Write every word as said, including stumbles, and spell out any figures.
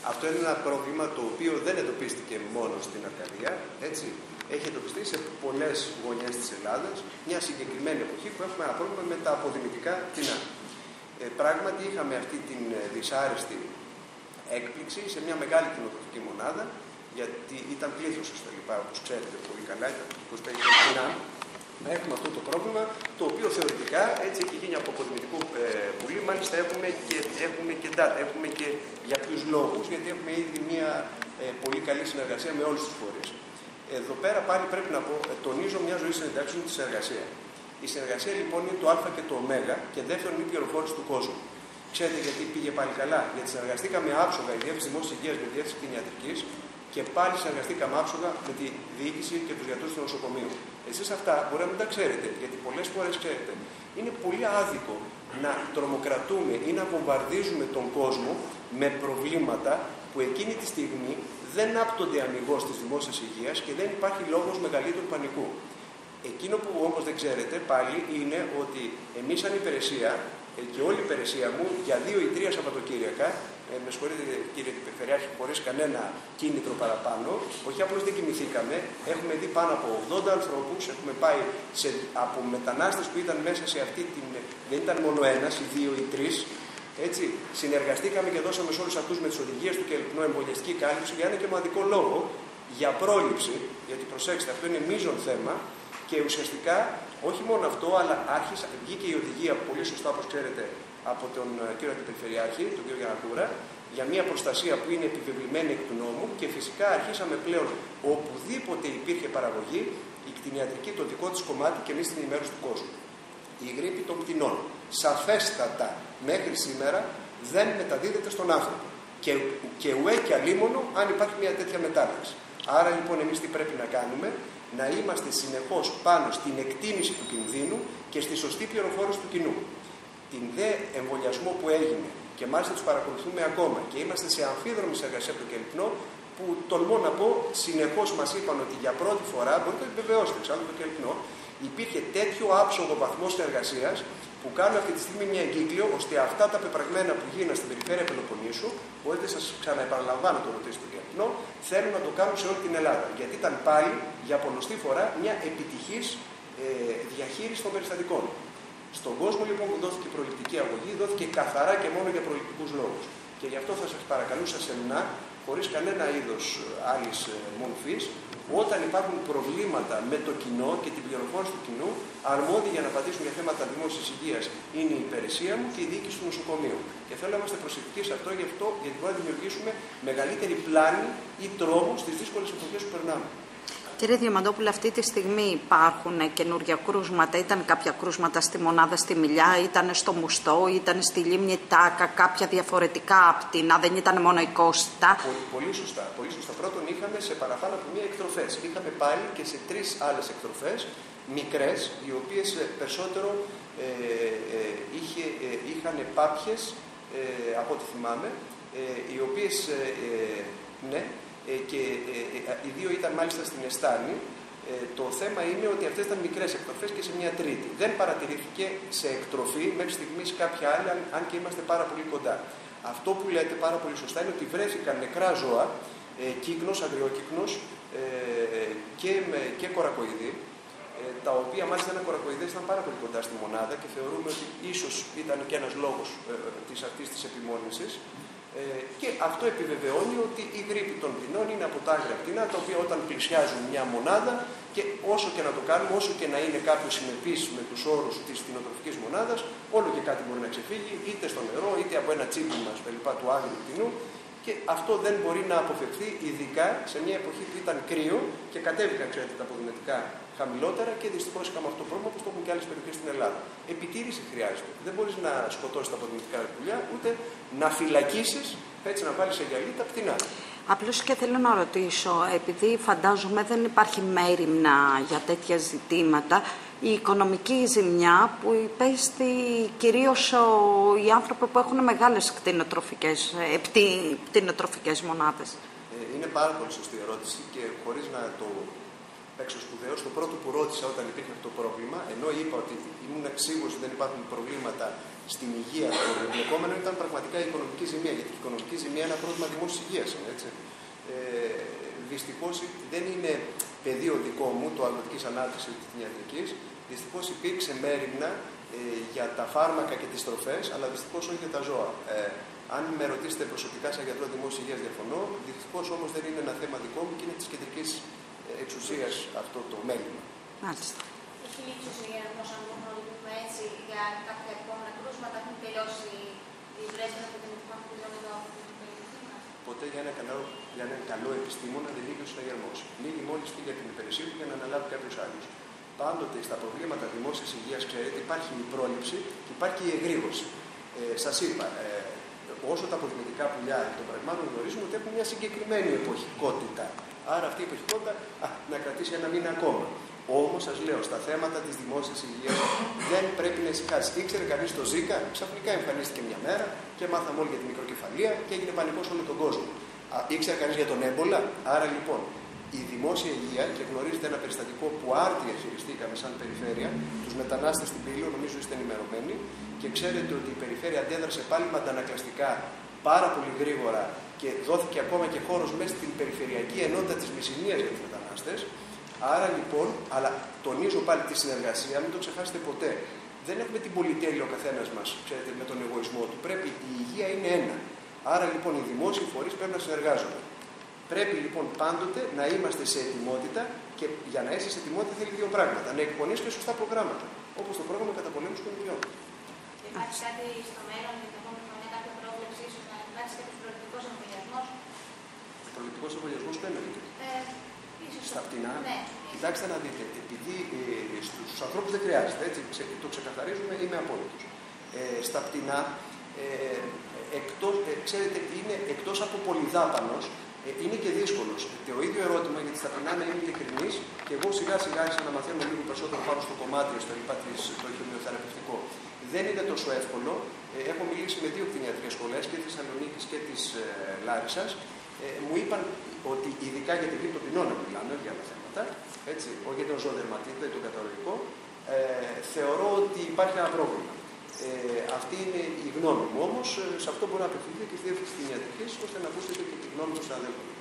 Αυτό είναι ένα πρόβλημα το οποίο δεν εντοπίστηκε μόνο στην Αρκαδία, έτσι. Έχει εντοπιστεί σε πολλές γωνιές της Ελλάδας, μια συγκεκριμένη εποχή που έχουμε ένα πρόβλημα με τα αποδημητικά πτηνά. Ε, πράγματι είχαμε αυτή την δυσάρεστη έκπληξη σε μια μεγάλη κτηνοτροφική μονάδα, γιατί ήταν πλήθος λοιπά, όπως ξέρετε πολύ καλά, ήταν είκοσι πέντε πτηνά. Έχουμε αυτό το πρόβλημα, το οποίο θεωρητικά έτσι έχει γίνει από αποδημητικό ε, πουλί. Μάλιστα έχουμε και, έχουμε και data, έχουμε και για ποιους λόγους, γιατί έχουμε ήδη μια ε, πολύ καλή συνεργασία με όλους τους φορείς. Εδώ πέρα πάλι πρέπει να πω, ε, τονίζω μια ζωή συνεντάξεων τη συνεργασία. Η συνεργασία λοιπόν είναι το Α και το Ω και δεύτερον είναι η πληροφόρηση του κόσμου. Ξέρετε γιατί πήγε πάλι καλά? Γιατί συνεργαστήκαμε άψογα η Διεύθυνση Δημόσιας Υγείας με τη Διεύθυνση Κτηνιατρικής και πάλι συνεργαστήκαμε άψογα με τη διοίκηση και τους γιατρούς του νοσοκομείου. Εσείς αυτά μπορεί να μην τα ξέρετε, γιατί πολλές φορές ξέρετε. Είναι πολύ άδικο να τρομοκρατούμε ή να βομβαρδίζουμε τον κόσμο με προβλήματα που εκείνη τη στιγμή δεν άπτονται αμιγώς της δημόσιας υγείας και δεν υπάρχει λόγος μεγαλύτερου πανικού. Εκείνο που όμως δεν ξέρετε πάλι είναι ότι εμείς σαν υπηρεσία και όλη η υπηρεσία μου για δύο ή τρία Σαββατοκύριακα, ε, με συγχωρείτε κύριε Περιφερειάρχη, χωρίς κανένα κίνητρο παραπάνω, όχι απλώς δεν κοιμηθήκαμε, έχουμε δει πάνω από ογδόντα ανθρώπους, έχουμε πάει σε, από μετανάστες που ήταν μέσα σε αυτή την. Δεν ήταν μόνο ένας ή δύο ή τρεις. Έτσι, συνεργαστήκαμε και δώσαμε σε όλους αυτούς με τις οδηγίες του Κελπνό εμβολιαστική κάλυψη για ένα και μοναδικό λόγο, για πρόληψη, γιατί προσέξτε, αυτό είναι μείζον θέμα. Και ουσιαστικά, όχι μόνο αυτό, αλλά άρχισε, βγήκε η οδηγία, πολύ σωστά όπως ξέρετε, από τον κύριο Αντιπεριφερειάρχη, τον κύριο Γιαννακούρα, για μια προστασία που είναι επιβεβλημένη εκ του νόμου και φυσικά αρχίσαμε πλέον, οπουδήποτε υπήρχε παραγωγή, η κτηνιατρική το δικό της κομμάτι και εμείς την ενημέρωση του κόσμου. Η γρίπη των πτηνών, σαφέστατα μέχρι σήμερα, δεν μεταδίδεται στον άνθρωπο. Και, και ουέ και αλίμονο αν υπάρχει μια τέτοια μετάλλαξη. Άρα λοιπόν εμείς τι πρέπει να κάνουμε? Να είμαστε συνεχώς πάνω στην εκτίμηση του κινδύνου και στη σωστή πληροφόρηση του κοινού. Την δε εμβολιασμό που έγινε και μάλιστα τους παρακολουθούμε ακόμα και είμαστε σε αμφίδρομη συνεργασία από το Κελπνό, που τολμώ να πω συνεχώς μας είπαν ότι για πρώτη φορά, μπορείτε να επιβεβαιώσετε εξάλλου το Κελπνό, υπήρχε τέτοιο άψογο βαθμό συνεργασίας που κάνουν αυτή τη στιγμή μια εγκύκλιο ώστε αυτά τα πεπραγμένα που γίνανε στην περιφέρεια Πελοποννήσου, μπορείτε να σας ξαναεπαναλαμβάνω το ρωτήσω στο Κελπνό, θέλουν να το κάνουν σε όλη την Ελλάδα. Γιατί ήταν πάλι για πολλοστή φορά μια επιτυχής ε, διαχείριση των περιστατικών. Στον κόσμο λοιπόν που δόθηκε προληπτική αγωγή, δόθηκε καθαρά και μόνο για προληπτικούς λόγους. Και γι' αυτό θα σας παρακαλούσα σεμνά, χωρίς κανένα είδος άλλης ε, μορφής, όταν υπάρχουν προβλήματα με το κοινό και την πληροφόρηση του κοινού, αρμόδιοι για να απαντήσουν για θέματα δημόσιας υγείας είναι η υπηρεσία μου και η διοίκηση του νοσοκομείου. Και θέλω να είμαστε προσεκτικοί σε αυτό, γι' αυτό γιατί μπορούμε να δημιουργήσουμε μεγαλύτερη πλάνη ή τρόμο στις δύσκολες εποχές που περνάμε. Κύριε Διαμαντόπουλε, αυτή τη στιγμή υπάρχουν καινούργια κρούσματα? Ήταν κάποια κρούσματα στη μονάδα στη Μιλιά, ήταν στο Μουστό, ήταν στη Λίμνη Τάκα, κάποια διαφορετικά πτηνά, δεν ήταν μόνο η Κώστα? Πολύ, πολύ σωστά. Πολύ σωστά. Πρώτον, είχαμε σε παραπάνω από μία εκτροφές. Είχαμε πάλι και σε τρεις άλλες εκτροφές, μικρές, οι οποίες περισσότερο ε, ε, είχε, ε, είχαν πάπιες, ε, από ό,τι θυμάμαι, ε, οι οποίες, ε, ε, ναι, Ε, και ε, ε, οι δύο ήταν μάλιστα στην Εστάνη. Ε, το θέμα είναι ότι αυτές ήταν μικρές εκτροφές και σε μια τρίτη. Δεν παρατηρήθηκε σε εκτροφή μέχρι στιγμής κάποια άλλη, αν, αν και είμαστε πάρα πολύ κοντά. Αυτό που λέτε πάρα πολύ σωστά είναι ότι βρέθηκαν νεκρά ζώα, ε, κύκνος, αγριόκυκνος ε, και, και κορακοειδή, ε, τα οποία μάλιστα ένα κορακοειδές ήταν πάρα πολύ κοντά στη μονάδα και θεωρούμε ότι ίσως ήταν και ένας λόγος ε, της αυτής της επιμόλυνσης. Ε, και αυτό επιβεβαιώνει ότι η γρίπη των πτηνών είναι από τα άγρια πτηνά, τα οποία όταν πλησιάζουν μια μονάδα, και όσο και να το κάνουμε, όσο και να είναι κάποιο συνεπής με τους όρους της κτηνοτροφικής μονάδας, όλο και κάτι μπορεί να ξεφύγει, είτε στο νερό, είτε από ένα τσίμπημα του άγριου πτηνού. Και αυτό δεν μπορεί να αποφευθεί, ειδικά σε μια εποχή που ήταν κρύο και κατέβηκαν, ξέρετε, τα αποδημητικά χαμηλότερα και δυστυχώς είχαμε αυτό το πρόβλημα που το έχουν και άλλες περιοχές στην Ελλάδα. Επιτήρηση χρειάζεται. Δεν μπορείς να σκοτώσεις τα αποδημητικά πουλιά, ούτε να φυλακίσεις, έτσι να βάλεις σε γυαλί τα πτηνά. Απλώς και θέλω να ρωτήσω, επειδή φαντάζομαι δεν υπάρχει μέριμνα για τέτοια ζητήματα, η οικονομική ζημιά που υπέστη κυρίως οι άνθρωποι που έχουν μεγάλες κτηνοτροφικές, ε, πτηνοτροφικές μονάδες? Είναι πάρα πολύ σωστή ερώτηση και χωρίς να το παίξω το πρώτο που ρώτησα όταν υπήρχε αυτό το πρόβλημα, ενώ είπα ότι ήμουν σίγουρος ότι δεν υπάρχουν προβλήματα στην υγεία των εμπλεκόμενων, ήταν πραγματικά η οικονομική ζημία. Γιατί η οικονομική ζημία είναι ένα πρόβλημα δημόσιας υγείας. Έτσι. Ε, δυστυχώς δεν είναι πεδίο δικό μου, το αγροτικής ανάπτυξης της ιατρικής. Δυστυχώς υπήρξε μέριμνα ε, για τα φάρμακα και τις τροφές, αλλά δυστυχώς όχι για τα ζώα. Ε, αν με ρωτήσετε προσωπικά σαν γιατρό δημόσιας υγείας, διαφωνώ. Δυστυχώς όμως δεν είναι ένα θέμα δικό μου και είναι της κεντρικής εξουσίας αυτό το μέλημα. Μάλιστα. Έχει λήξει ο συνδυασμός, αν μπορούμε να το πούμε έτσι, για κάποια επόμενα κρούσματα, έχουν τελειώσει οι βρέσβες από την επιμαχουργιών εδώ από την περιοχή μας? Ποτέ για ένα καλό, για έναν καλό επιστήμονα δεν λύγει ο συναγερμός. Λύγει μόλις φύγει για την υπηρεσία του για να αναλάβει κάποιος άλλος. Πάντοτε στα προβλήματα δημόσιας υγείας, ξέρετε, υπάρχει η πρόληψη και υπάρχει η εγρήγορση. Ε, σας είπα, ε, όσο τα αποδημητικά πουλιά των πραγμάτων γνωρίζουμε ότι έχουν μια συγκεκριμένη εποχικότητα. Άρα αυτή η εποχικότητα α, να κρατήσει ένα μήνα ακόμα. Όμως, σας λέω, στα θέματα της δημόσιας υγείας δεν πρέπει να ησυχάσει. Ήξερε κανείς το Ζίκα, ξαφνικά εμφανίστηκε μια μέρα και μάθαμε όλοι για τη μικροκεφαλία και έγινε πανικός όλο τον κόσμο. Α, ήξερε κανείς για τον έμπολα. Άρα λοιπόν, η δημόσια υγεία, και γνωρίζετε ένα περιστατικό που άρτια χειριστήκαμε σαν περιφέρεια, τους μετανάστες στην Πύλιο, νομίζω είστε ενημερωμένοι, και ξέρετε ότι η περιφέρεια αντέδρασε πάλι με αντανακλαστικά πάρα πολύ γρήγορα και δόθηκε ακόμα και χώρος μέσα στην περιφερειακή ενότητα της Μεσσηνίας για τους μετανάστες. Άρα λοιπόν, αλλά τονίζω πάλι τη συνεργασία, μην το ξεχάσετε ποτέ. Δεν έχουμε την πολυτέλεια ο καθένας μας, ξέρετε, με τον εγωισμό του. Πρέπει, η υγεία είναι ένα. Άρα λοιπόν οι δημόσιοι φορείς πρέπει να συνεργάζονται. Πρέπει λοιπόν πάντοτε να είμαστε σε ετοιμότητα και για να είσαι σε ετοιμότητα θέλει δύο πράγματα. Να εκπονείς και σωστά προγράμματα. Όπως το πρόγραμμα καταπολέμησης των ιδιών. Υπάρχει κάτι στο μέλλον για την επόμενη χρονιά, κάποια πρόβλεψη, ίσως να υπάρξει κάποιος προληπτικός εμβολιασμός? Προληπτικός εμβολιασμός που εννοείται. Ε, ίσως. Στα πτηνά. Ναι. Κοιτάξτε να δείτε, επειδή ε, στους ανθρώπους δεν χρειάζεται, έτσι, το ξεκαθαρίζουμε, είμαι απόλυτος. Ε, στα πτηνά, ε, εκτός, ε, ξέρετε, είναι εκτός από πολυδάπανος, ε, είναι και δύσκολος. Το ίδιο ερώτημα, γιατί στα πτηνά να είμαι ειλικρινής, και εγώ σιγά σιγά άρχισα να μαθαίνω λίγο περισσότερο πάνω στο κομμάτι, στο λοιπά, το χημειοθεραπευτικό. Δεν είναι τόσο εύκολο. Ε, έχω μιλήσει με δύο κτηνιατρικές σχολές, και της Θεσσαλονίκης και της ε, Λάρισσας. Ε, μου είπαν ότι ειδικά για την γρήπη των πτηνών μιλάμε για τα θέματα, έτσι, όχι για τον ζωοδερματίτα ή τον καταρροϊκό, ε, θεωρώ ότι υπάρχει ένα πρόβλημα. Ε, αυτή είναι η γνώμη μου. Όμως, σε αυτό μπορεί να απευθυνθεί και στη διεύθυνση της κτηνιατρικής, ώστε να ακούσετε και τη γνώμη των συναδέλφων.